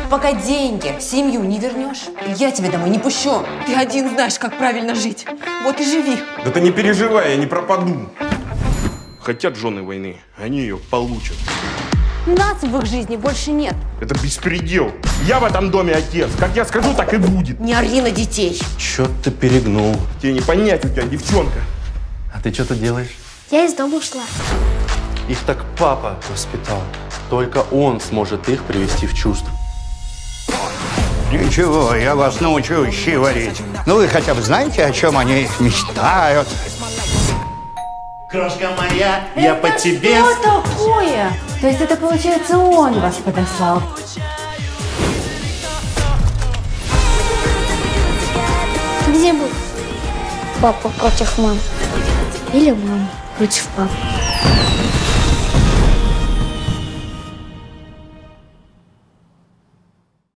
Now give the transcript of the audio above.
Пока деньги, семью не вернешь, я тебя домой не пущу. Ты один знаешь, как правильно жить. Вот и живи. Да ты не переживай, я не пропаду. Хотят жены войны, они ее получат. Нас в их жизни больше нет. Это беспредел. Я в этом доме отец. Как я скажу, так и будет. Не ори на детей. Чё ты перегнул? Тебе не понять, у тебя девчонка. А ты что тут делаешь? Я из дома ушла. Их так папа воспитал. Только он сможет их привести в чувство. Ничего, я вас научу щи варить. Ну вы хотя бы знаете, о чем они мечтают? Крошка моя, я по тебе... Что такое? То есть это, получается, он вас подослал? Где был? Папа против мамы. Или мама против папы.